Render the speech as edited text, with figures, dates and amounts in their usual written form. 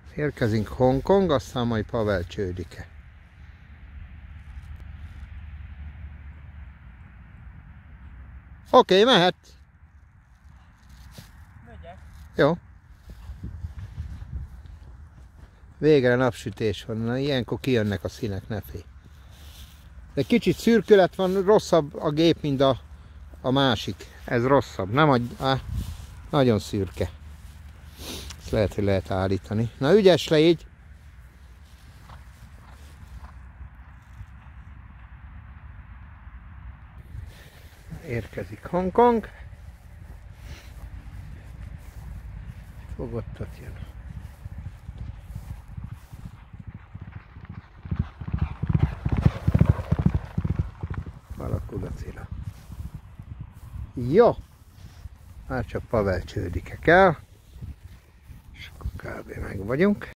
Érkezünk Hongkong, aztán majd Pavel Csődike. Oké, mehet. Megyek. Jó. Végre napsütés van, na ilyenkor kijönnek a színek, ne félj. De kicsit szürkület van, rosszabb a gép, mint a másik. Ez rosszabb, nem nagyon szürke. Ezt lehet, hogy lehet állítani. Na ügyes légy! Érkezik Hongkong. Fogottat jön. Alakul a cila. Jó! Már csak Pavel Csődike kell. És akkor kb. Meg vagyunk.